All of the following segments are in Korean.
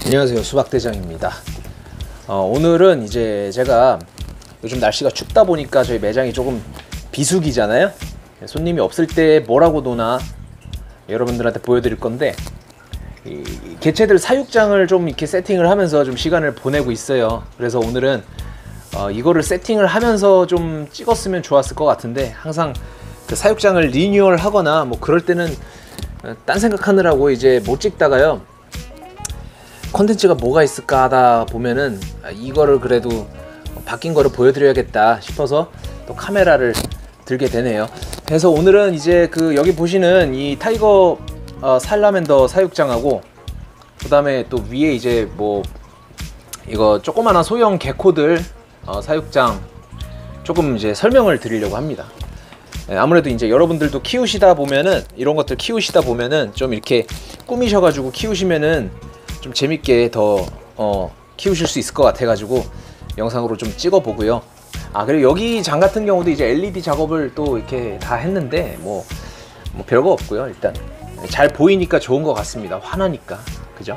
안녕하세요, 수박대장입니다. 오늘은 이제 제가 요즘 날씨가 춥다 보니까 저희 매장이 조금 비수기잖아요. 손님이 없을 때 뭐라고 노나 여러분들한테 보여드릴 건데, 이 개체들 사육장을 좀 이렇게 세팅을 하면서 좀 시간을 보내고 있어요. 그래서 오늘은 이거를 세팅을 하면서 좀 찍었으면 좋았을 것 같은데, 항상 그 사육장을 리뉴얼 하거나 뭐 그럴 때는 딴 생각하느라고 이제 못 찍다가요, 컨텐츠가 뭐가 있을까 하다 보면은 이거를 그래도 바뀐 거를 보여드려야겠다 싶어서 또 카메라를 들게 되네요. 그래서 오늘은 이제 그 여기 보시는 이 타이거 살라맨더 사육장하고, 그 다음에 또 위에 이제 뭐 이거 조그마한 소형 개코들 사육장 조금 이제 설명을 드리려고 합니다. 아무래도 이제 여러분들도 키우시다 보면은, 이런 것들 키우시다 보면은 좀 이렇게 꾸미셔가지고 키우시면은 좀 재밌게 더 키우실 수 있을 것 같아 가지고 영상으로 좀 찍어 보고요. 그리고 여기 장 같은 경우도 이제 LED 작업을 또 이렇게 다 했는데 뭐 별거 없고요. 일단 잘 보이니까 좋은 것 같습니다. 환하니까, 그죠?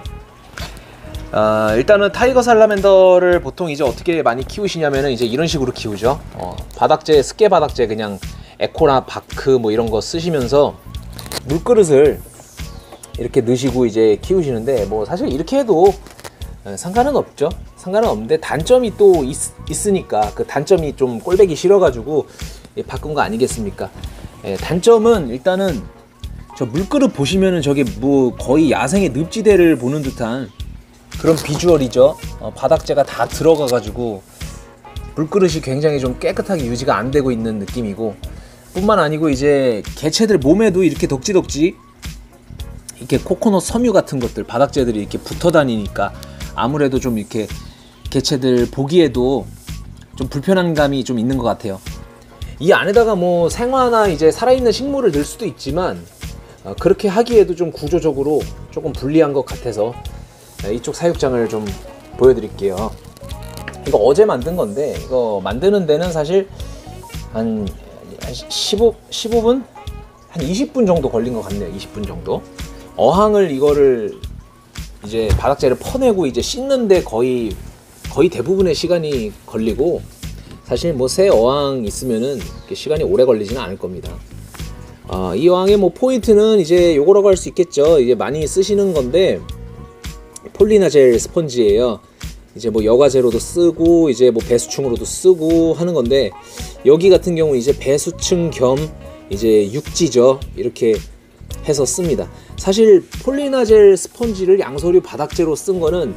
일단은 타이거 살라맨더를 보통 이제 어떻게 많이 키우시냐면은 이제 이런 식으로 키우죠. 바닥재, 습게 바닥재, 그냥 에코나 바크 뭐 이런 거 쓰시면서 물그릇을 이렇게 넣으시고 이제 키우시는데, 뭐 사실 이렇게 해도 상관은 없죠. 상관은 없는데 단점이 또 있으니까 그 단점이 좀 꼴배기 싫어가지고 바꾼 거 아니겠습니까? 단점은 일단은 저 물그릇 보시면은 저게 뭐 거의 야생의 늪지대를 보는 듯한 그런 비주얼이죠. 바닥재가 다 들어가가지고 물그릇이 굉장히 좀 깨끗하게 유지가 안 되고 있는 느낌이고, 뿐만 아니고 이제 개체들 몸에도 이렇게 덕지덕지 이렇게 코코넛 섬유 같은 것들, 바닥재들이 이렇게 붙어 다니니까 아무래도 좀 이렇게 개체들 보기에도 좀 불편한 감이 좀 있는 것 같아요. 이 안에다가 뭐 생화나 이제 살아있는 식물을 넣을 수도 있지만 그렇게 하기에도 좀 구조적으로 조금 불리한 것 같아서 이쪽 사육장을 좀 보여드릴게요. 이거 어제 만든 건데, 이거 만드는 데는 사실 한 15분? 한 20분 정도 걸린 것 같네요. 20분 정도. 어항을 이거를 이제 바닥재를 퍼내고 이제 씻는데 거의 대부분의 시간이 걸리고, 사실 뭐 새 어항 있으면은 시간이 오래 걸리지는 않을 겁니다. 이 어항의 뭐 포인트는 이제 요거라고 할 수 있겠죠. 이제 많이 쓰시는 건데 폴리나젤 스펀지예요. 이제 뭐 여과제로도 쓰고 이제 뭐 배수충으로도 쓰고 하는 건데, 여기 같은 경우 이제 배수충 겸 이제 육지죠. 이렇게 해서 씁니다. 사실 폴리나젤 스펀지를 양서류 바닥재로 쓴 거는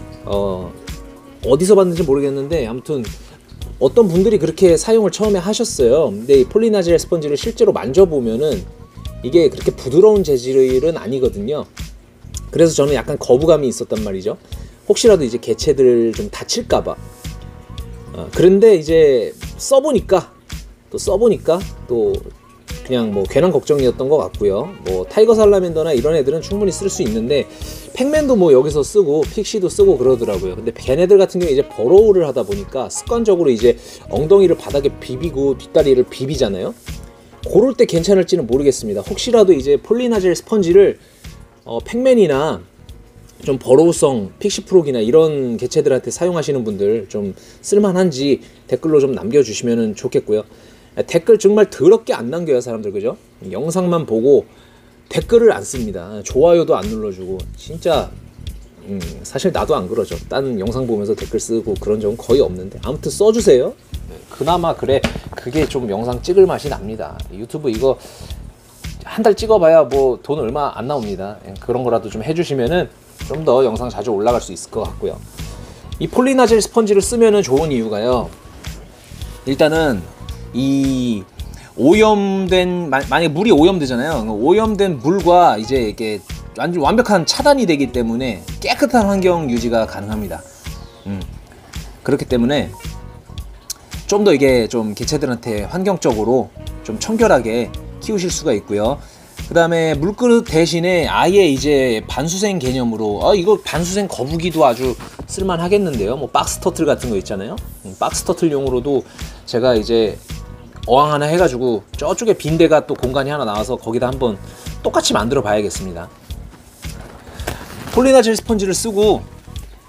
어디서 봤는지 모르겠는데, 아무튼 어떤 분들이 그렇게 사용을 처음에 하셨어요. 근데 이 폴리나젤 스펀지를 실제로 만져보면은 이게 그렇게 부드러운 재질은 아니거든요. 그래서 저는 약간 거부감이 있었단 말이죠. 혹시라도 이제 개체들 좀 다칠까봐. 그런데 이제 써보니까 또 그냥 뭐 괜한 걱정이었던 것 같고요. 뭐 타이거 살라맨더나 이런 애들은 충분히 쓸 수 있는데, 팩맨도 뭐 여기서 쓰고 픽시도 쓰고 그러더라고요. 근데 걔네들 같은 경우에 이제 버로우를 하다 보니까 습관적으로 이제 엉덩이를 바닥에 비비고 뒷다리를 비비잖아요. 그럴 때 괜찮을지는 모르겠습니다. 혹시라도 이제 폴리나젤 스펀지를 팩맨이나 좀 버로우성 픽시프로기나 이런 개체들한테 사용하시는 분들 좀 쓸만한지 댓글로 좀 남겨주시면 좋겠고요. 댓글 정말 더럽게 안 남겨요, 사람들, 그죠? 영상만 보고 댓글을 안 씁니다. 좋아요도 안 눌러주고. 진짜 사실 나도 안 그러죠. 딴 영상 보면서 댓글 쓰고 그런 적은 거의 없는데, 아무튼 써주세요. 그나마 그래, 그게 좀 영상 찍을 맛이 납니다. 유튜브 이거 한 달 찍어봐야 뭐 돈 얼마 안 나옵니다. 그런 거라도 좀 해주시면은 좀 더 영상 자주 올라갈 수 있을 것 같고요. 이 폴리나젤 스펀지를 쓰면은 좋은 이유가요, 일단은 이 오염된, 만약에 물이 오염되잖아요. 오염된 물과 이제 이게 완전 완벽한 차단이 되기 때문에 깨끗한 환경 유지가 가능합니다. 그렇기 때문에 좀 더 이게 좀 개체들한테 환경적으로 좀 청결하게 키우실 수가 있고요. 그 다음에 물그릇 대신에 아예 이제 반수생 개념으로, 이거 반수생 거북이도 아주 쓸만 하겠는데요. 뭐 박스 터틀 같은 거 있잖아요. 박스 터틀용으로도 제가 이제 어항 하나 해가지고 저쪽에 빈대가 또 공간이 하나 나와서 거기다 한번 똑같이 만들어 봐야겠습니다. 폴리나젤 스펀지를 쓰고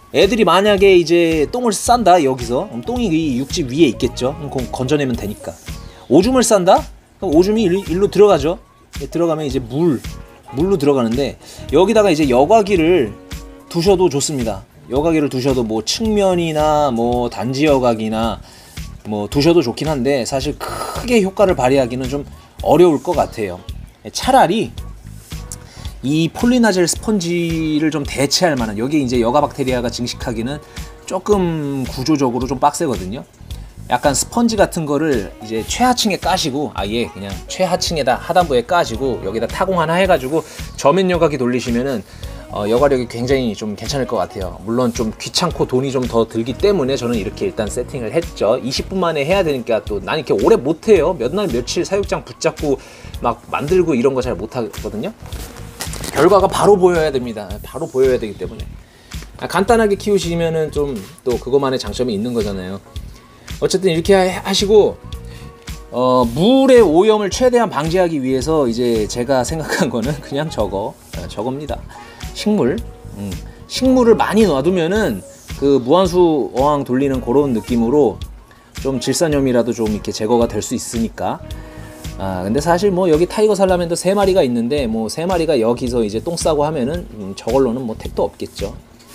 애들이 만약에 이제 똥을 싼다 여기서, 그럼 똥이 이 육지 위에 있겠죠. 그럼 건져내면 되니까. 오줌을 싼다? 그럼 오줌이 일로 들어가죠. 들어가면 이제 물로 들어가는데, 여기다가 이제 여과기를 두셔도 좋습니다. 여과기를 두셔도 뭐 측면이나 뭐 단지 여과기나 뭐 두셔도 좋긴 한데, 사실 크게 효과를 발휘하기는 좀 어려울 것 같아요. 차라리 이 폴리나젤 스펀지를 좀 대체할 만한, 여기 이제 여가 박테리아가 증식하기는 조금 구조적으로 좀 빡세거든요. 약간 스펀지 같은 거를 이제 최하층에 까시고, 아예 그냥 최하층에다 하단부에 까시고 여기다 타공 하나 해가지고 저면 여과기 돌리시면은 여과력이 굉장히 좀 괜찮을 것 같아요. 물론 좀 귀찮고 돈이 좀 더 들기 때문에 저는 이렇게 일단 세팅을 했죠. 20분 만에 해야 되니까, 또 난 이렇게 오래 못해요. 몇 날 며칠 사육장 붙잡고 막 만들고 이런 거 잘 못하거든요. 결과가 바로 보여야 됩니다. 바로 보여야 되기 때문에. 간단하게 키우시면은 좀 또 그것만의 장점이 있는 거잖아요. 어쨌든 이렇게 하시고, 물의 오염을 최대한 방지하기 위해서 이제 제가 생각한 거는 그냥 저겁니다. 식물. 식물을 많이 놔두면은 그 무한수 어항 돌리는 그런 느낌으로 좀 질산염이라도 좀 이렇게 제거가 될 수 있으니까. 근데 사실 뭐 여기 타이거 살라멘더 3마리가 있는데, 뭐 3마리가 여기서 이제 똥 싸고 하면은 저걸로는 뭐 택도 없겠죠.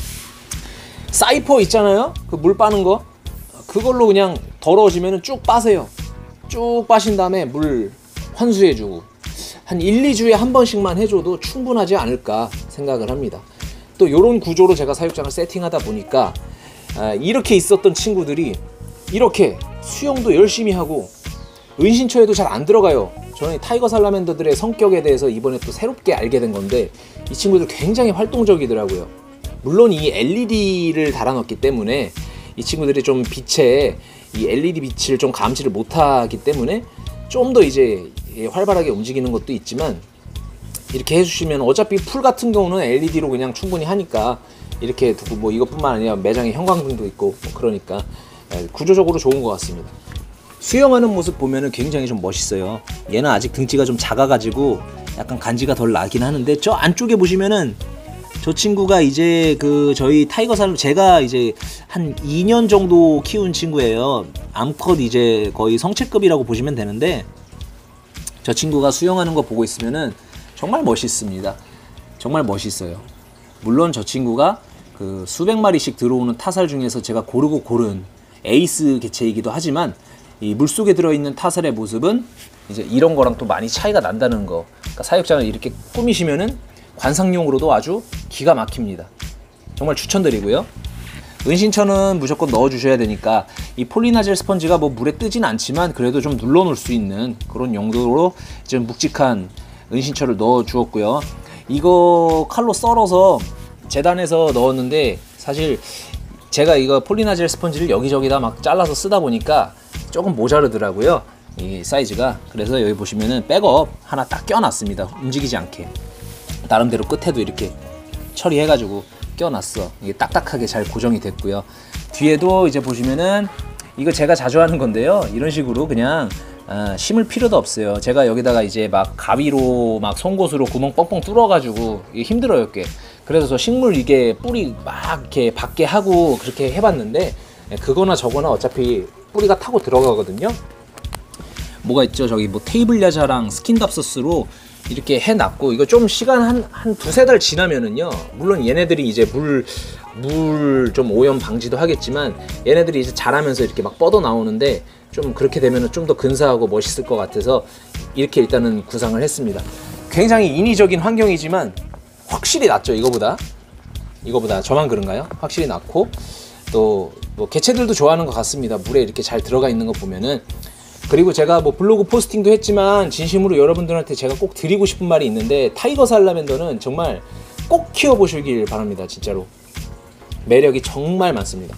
사이퍼 있잖아요, 그 물 빠는 거, 그걸로 그냥 더러워지면은 쭉 빠세요. 쭉 빠신 다음에 물 환수해주고 한 1, 2주에 한 번씩만 해줘도 충분하지 않을까 생각을 합니다. 또 요런 구조로 제가 사육장을 세팅하다 보니까 이렇게 있었던 친구들이 이렇게 수영도 열심히 하고 은신처에도 잘 안 들어가요. 저는 타이거 살라멘더들의 성격에 대해서 이번에 또 새롭게 알게 된 건데, 이 친구들 굉장히 활동적이더라고요. 물론 이 LED를 달아놨기 때문에 이 친구들이 좀 빛에, 이 LED 빛을 좀 감지를 못하기 때문에 좀 더 이제 활발하게 움직이는 것도 있지만, 이렇게 해주시면 어차피 풀 같은 경우는 LED로 그냥 충분히 하니까 이렇게 두고, 뭐 이것뿐만 아니라 매장에 형광등도 있고 뭐 그러니까 구조적으로 좋은 것 같습니다. 수영하는 모습 보면은 굉장히 좀 멋있어요. 얘는 아직 등치가 좀 작아가지고 약간 간지가 덜 나긴 하는데, 저 안쪽에 보시면은 저 친구가 이제 그 저희 타이거 살, 제가 이제 한 2년 정도 키운 친구예요. 암컷 이제 거의 성체급이라고 보시면 되는데, 저 친구가 수영하는 거 보고 있으면은 정말 멋있습니다. 정말 멋있어요. 물론 저 친구가 그 수백 마리씩 들어오는 타살 중에서 제가 고르고 고른 에이스 개체이기도 하지만, 이 물속에 들어있는 타살의 모습은 이제 이런 거랑 또 많이 차이가 난다는 거. 그러니까 사육장을 이렇게 꾸미시면은 관상용으로도 아주 기가 막힙니다. 정말 추천드리고요. 은신처는 무조건 넣어주셔야 되니까, 이 폴리나젤 스펀지가 뭐 물에 뜨진 않지만 그래도 좀 눌러놓을 수 있는 그런 용도로 좀 묵직한 은신처를 넣어 주었고요. 이거 칼로 썰어서 재단해서 넣었는데, 사실 제가 이거 폴리나젤 스펀지를 여기저기다 막 잘라서 쓰다 보니까 조금 모자르더라고요, 이 사이즈가. 그래서 여기 보시면은 백업 하나 딱 껴놨습니다. 움직이지 않게. 나름대로 끝에도 이렇게 처리해가지고 껴놨어. 이게 딱딱하게 잘 고정이 됐고요. 뒤에도 이제 보시면은, 이거 제가 자주 하는 건데요, 이런 식으로 그냥 심을 필요도 없어요. 제가 여기다가 이제 막 가위로 막 송곳으로 구멍 뻥뻥 뚫어가지고, 이게 힘들어요 꽤. 그래서 저 식물 이게 뿌리 막 이렇게 밖에 하고 그렇게 해봤는데, 그거나 저거나 어차피 뿌리가 타고 들어가거든요. 뭐가 있죠, 저기 뭐 테이블 야자랑 스킨답서스로 이렇게 해놨고, 이거 좀 시간 한 두세 달 지나면은요, 물론 얘네들이 이제 물 좀 오염 방지도 하겠지만, 얘네들이 이제 자라면서 이렇게 막 뻗어 나오는데, 좀 그렇게 되면은 좀 더 근사하고 멋있을 것 같아서 이렇게 일단은 구상을 했습니다. 굉장히 인위적인 환경이지만 확실히 낫죠. 이거보다 저만 그런가요? 확실히 낫고, 또 뭐 개체들도 좋아하는 것 같습니다. 물에 이렇게 잘 들어가 있는 거 보면은. 그리고 제가 뭐 블로그 포스팅도 했지만, 진심으로 여러분들한테 제가 꼭 드리고 싶은 말이 있는데, 타이거 살라멘더는 정말 꼭 키워보시길 바랍니다. 진짜로 매력이 정말 많습니다.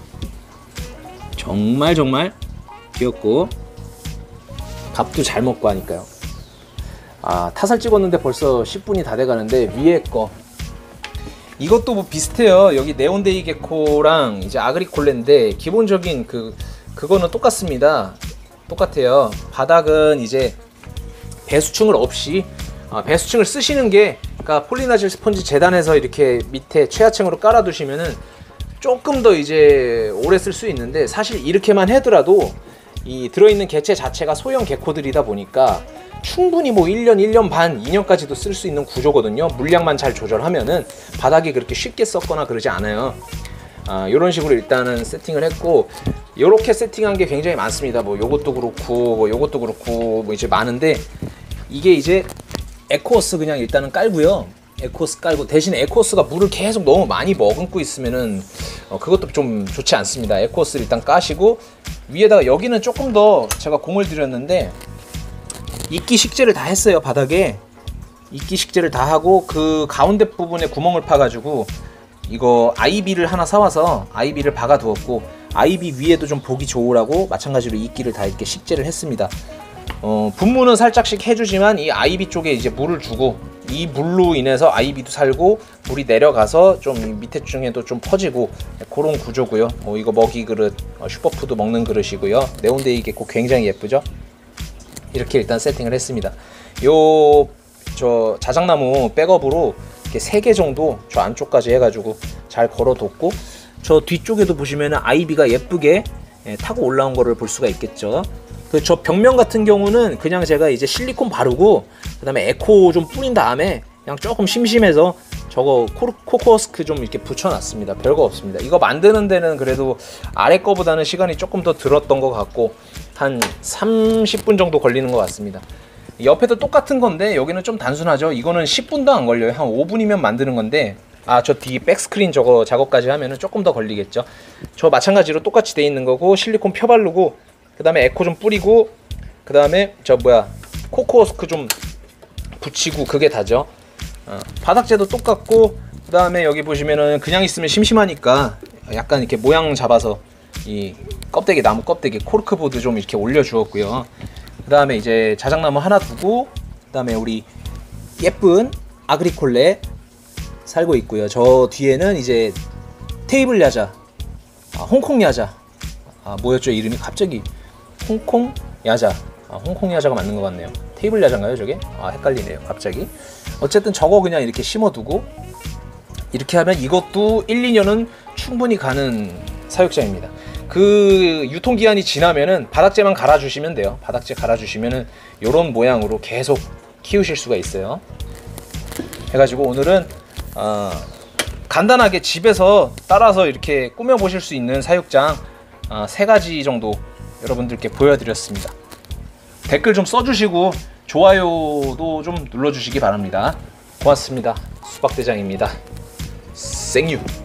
정말 귀엽고 밥도 잘 먹고 하니까요. 타살 찍었는데 벌써 10분이 다 돼가는데, 위에 거 이것도 뭐 비슷해요. 여기 네온데이 게코랑 이제 아그리콜레인데, 기본적인 그거는 똑같습니다. 똑같아요. 바닥은 이제 배수층을 없이, 배수층을 쓰시는 게, 그러니까 폴리나젤 스펀지 재단해서 이렇게 밑에 최하층으로 깔아두시면은 조금 더 이제 오래 쓸 수 있는데, 사실 이렇게만 하더라도 이 들어있는 개체 자체가 소형 개코들이다 보니까 충분히 뭐 1년, 1년 반, 2년까지도 쓸 수 있는 구조거든요. 물량만 잘 조절하면은 바닥이 그렇게 쉽게 썩거나 그러지 않아요. 이런 식으로 일단은 세팅을 했고, 이렇게 세팅한 게 굉장히 많습니다. 뭐 요것도 그렇고 뭐 요것도 그렇고 뭐 이제 많은데, 이게 이제 에코호스 그냥 일단은 깔고요. 에코호스 깔고, 대신 에코호스가 물을 계속 너무 많이 머금고 있으면은 그것도 좀 좋지 않습니다. 에코호스를 일단 까시고, 위에다가 여기는 조금 더 제가 공을 들였는데 이끼 식재를 다 했어요. 바닥에 이끼 식재를 다 하고, 그 가운데 부분에 구멍을 파가지고 이거 아이비를 하나 사와서 아이비를 박아 두었고, 아이비 위에도 좀 보기 좋으라고 마찬가지로 이끼를 다 이렇게 식재를 했습니다. 분무는 살짝씩 해주지만 이 아이비 쪽에 이제 물을 주고, 이 물로 인해서 아이비도 살고 물이 내려가서 좀 밑에 중에도 좀 퍼지고, 그런 구조고요. 이거 먹이 그릇, 슈퍼푸드 먹는 그릇이고요. 네온데이 개코 굉장히 예쁘죠? 이렇게 일단 세팅을 했습니다. 저 자작나무 백업으로 이렇게 3개 정도 저 안쪽까지 해가지고 잘 걸어뒀고, 저 뒤쪽에도 보시면은 아이비가 예쁘게 타고 올라온 거를 볼 수가 있겠죠. 저 벽면 같은 경우는 그냥 제가 이제 실리콘 바르고 그 다음에 에코 좀 뿌린 다음에 그냥 조금 심심해서 저거 코코스크 좀 이렇게 붙여놨습니다. 별거 없습니다. 이거 만드는 데는 그래도 아래 거보다는 시간이 조금 더 들었던 것 같고, 한 30분 정도 걸리는 것 같습니다. 옆에도 똑같은 건데 여기는 좀 단순하죠. 이거는 10분도 안 걸려요. 한 5분이면 만드는 건데, 저 뒤 백스크린 저거 작업까지 하면은 조금 더 걸리겠죠. 저 마찬가지로 똑같이 돼 있는 거고, 실리콘 펴바르고 그 다음에 에코 좀 뿌리고, 그 다음에 코코스크 좀 붙이고, 그게 다죠. 바닥재도 똑같고, 그 다음에 여기 보시면은 그냥 있으면 심심하니까 약간 이렇게 모양 잡아서 이 껍데기, 나무 껍데기 코르크보드 좀 이렇게 올려 주었고요. 그 다음에 이제 자작나무 하나 두고, 그 다음에 우리 예쁜 아그리콜레 살고 있고요. 저 뒤에는 이제 테이블 야자, 홍콩 야자, 뭐였죠 이름이 갑자기? 홍콩 야자, 홍콩 야자가 맞는 것 같네요. 테이블 야자인가요 저게? 헷갈리네요 갑자기. 어쨌든 저거 그냥 이렇게 심어두고, 이렇게 하면 이것도 1, 2년은 충분히 가는 사육장입니다. 그 유통기한이 지나면은 바닥재만 갈아주시면 돼요. 바닥재 갈아주시면은 요런 모양으로 계속 키우실 수가 있어요. 해가지고 오늘은 간단하게 집에서 따라서 이렇게 꾸며 보실 수 있는 사육장 3가지 정도 여러분들께 보여드렸습니다. 댓글 좀 써주시고 좋아요도 좀 눌러주시기 바랍니다. 고맙습니다. 수박대장입니다. 생유.